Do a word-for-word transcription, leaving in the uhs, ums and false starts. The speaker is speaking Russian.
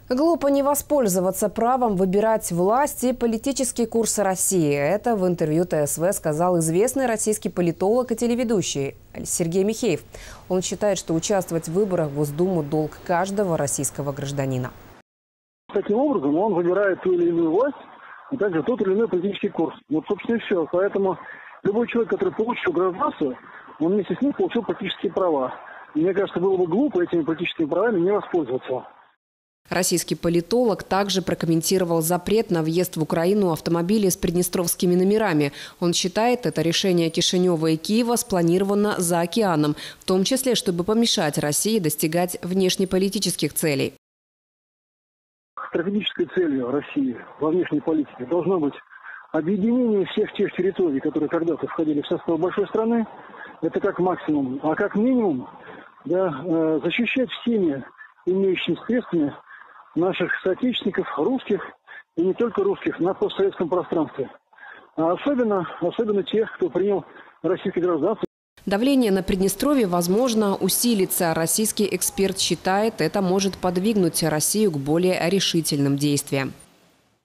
Глупо не воспользоваться правом выбирать власть и политический курс России. Это в интервью ТСВ сказал известный российский политолог и телеведущий Сергей Михеев. Он считает, что участвовать в выборах в Госдуму – долг каждого российского гражданина. Таким образом он выбирает ту или иную власть, а также тот или иной политический курс. Вот, собственно, и все. Поэтому любой человек, который получил гражданство, он вместе с ним получил политические права. И мне кажется, было бы глупо этими политическими правами не воспользоваться. Российский политолог также прокомментировал запрет на въезд в Украину автомобилей с приднестровскими номерами. Он считает, это решение Кишинева и Киева спланировано за океаном, в том числе, чтобы помешать России достигать внешнеполитических целей. Стратегической целью России во внешней политике должно быть объединение всех тех территорий, которые когда-то входили в состав большой страны. Это как максимум. А как минимум, да, защищать всеми имеющимися средствами наших соотечественников, русских и не только русских, на постсоветском пространстве. А особенно, особенно тех, кто принял российское гражданство. Давление на Приднестровье, возможно, усилится. Российский эксперт считает, это может подвигнуть Россию к более решительным действиям.